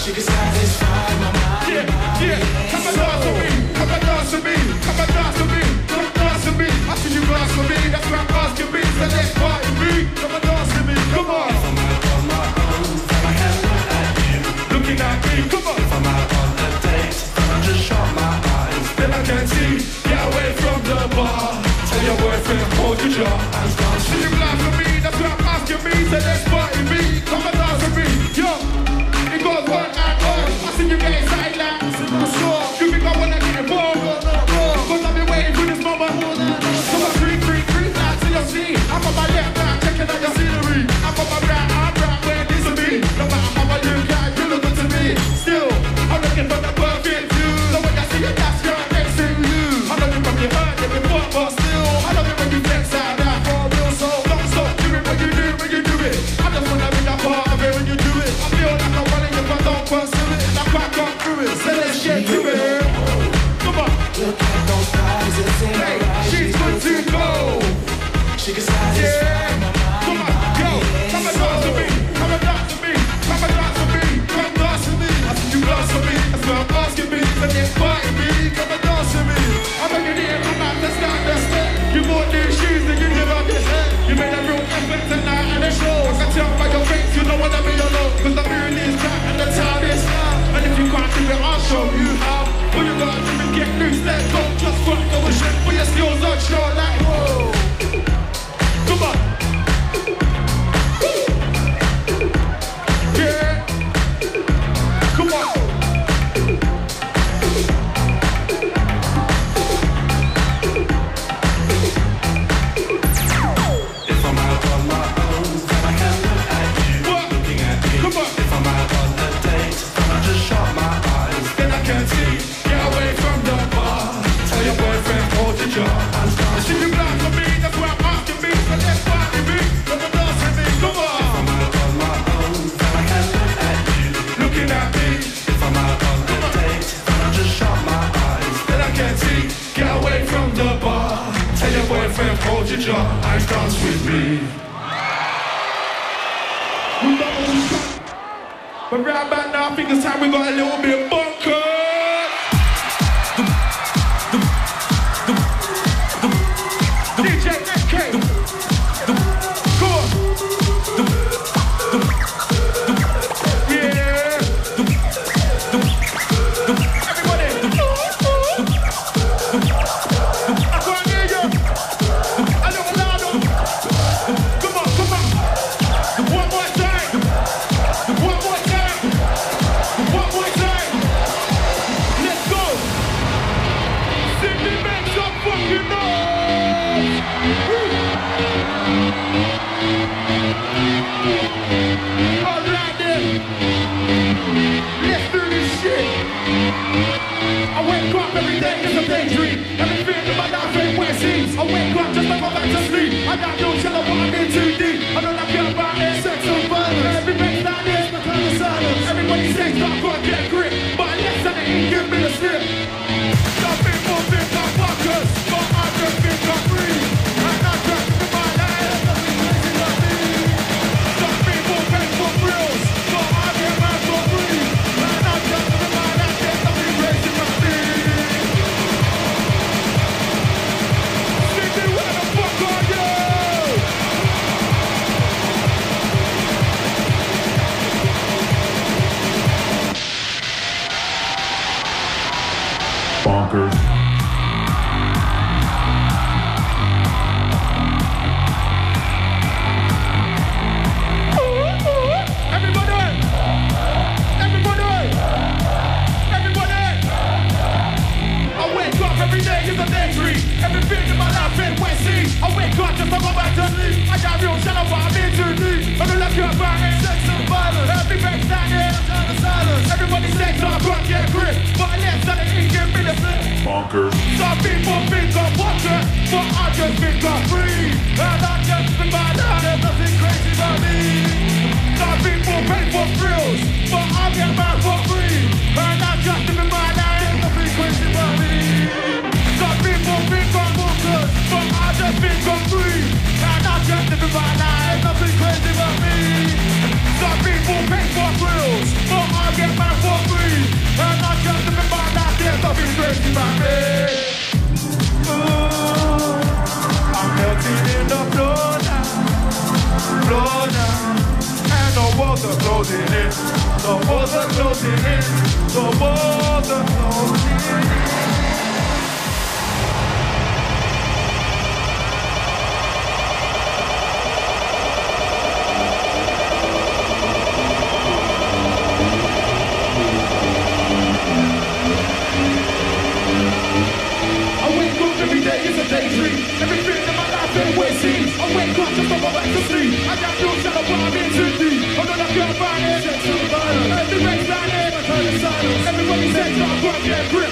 She can satisfy my mind. Yeah, come and dance with me, come and dance with me, come and dance with me, come and dance with me. I see you dance with me, that's what I'm asking me. So let's party me, come and dance with me, come on. If I'm out on my own, then I can look at you. Looking at me, come on. If I'm out on a date, then I just shut my eyes. Then I can see, get away from the bar. Tell your boyfriend, hold your jaw and dance. See you dance with me, that's what I'm asking me. So let's party me, come and dance with me, yo. It goes one and one. I see you get excited like I'm sure. You think I wanna get involved? Cause I've been waiting for this moment. So I creep out to your scene. I'm on my left back, checking out your scenery. I'm on my right, I'm right where it needs to be. No matter how I look at you look good to me. Still, I'm looking for the perfect view. So when I see you, that's your next to you. I love it when you hurt, you before, but still, I love it when you flex out that for real. So don't stop doing what you do when you do it. I just wanna be that part of it when you do it. I feel like I'm running if I don't pursue it. And I can't come through it. So let's get to it. Come on. Look at those thighs, it's in her eyes. She's good to go. She can satisfy my mind. Come on, yo, come and dance with me, come and dance with me, come and dance with me, come and dance with me. I see you dance with me, that's what I'm asking me. But then party me, come and dance with me. I'm making it come out, let's start the step. You bought new shoes and you give up your head. You made a real effort tonight and it shows. I can tell by your face you don't wanna be alone. Cause the moon is back and the time is now. And if you can't do it, I'll show you how. All you gotta do is get loose, let go. Just rock the ocean, put your skills on show like whoa. Come on. Yeah. Come on. If I'm out on my own, then I can look at you. What? Looking at me. Come on. If I'm out on a date, then I just shut my eyes. Then I can see, get away from the bar. Tell your boyfriend, hold your jaw and start. See you blind for me, that's what I'm asking me. So let's party me, come and dance with me, come on. If I'm out on my own, then I can look at you. Looking at me, If I'm out on a date, then I just shut my eyes. then I can see, get away from the bar. Tell your boyfriend, hold your jaw and dance with me. But right back now, I think it's time we got a little bit bonkers. DJ MK. Go on. Yeah. Everybody. I can't hear you. A little louder. Come on, come on. One more time. One more time. One more time. Let's go. Simply make some fucking noise. All right then. Let's do this shit. I wake up every day, it's a daydream. Everything in my life ain't where it seems. I wake up just to go back to sleep. I got no chill, I wanna be too deep. I don't care about it, sex and violence. Everybody's like this, my kind of silence. Everybody says that I've got to get grip, but unless I ain't give me a slip. Some people think I'm fuckers, but I just think I'm free. And I just live my life, nothing crazy like me. Some people pay for thrills, but I get mad for free. And I just live my life, there's nothing crazy like me. Sydney, where the fuck are you? Bonkers. Everybody! Everybody! Everybody! I wake up every day is a daydream. Everything in my life ain't wet sea. I wake up just to go back to sleep. I got real shadow, but I'm in too deep. I don't like your about it, sex and violence. Everybody's down here, I'm trying to silence. Everybody says I'm gonna get grip, but unless I ain't give me the slip. Bonkers. Some people think I'm watching, but I just think I'm free. And I just think my life, there's nothing crazy about me. Some people pay for thrills, but I get mad for free. And I just live in my life, there's nothing crazy about me. Some people think I'm bonkers, but I just think I'm free. And I just live in my life, there's nothing crazy about me. Some people pay for thrills, but I get mad crazy about me. Ooh, I'm melting in the floor now, and the walls are closing in, the walls are closing in, the walls are closing in. Every day is a daydream. Everything in my life ain't what it seems. I wake up just to go back to sleep. I got no shadow when I'm in too deep. I'm not gonna find it. Every race down here, I turn to silence. Everybody says I'm gonna get free.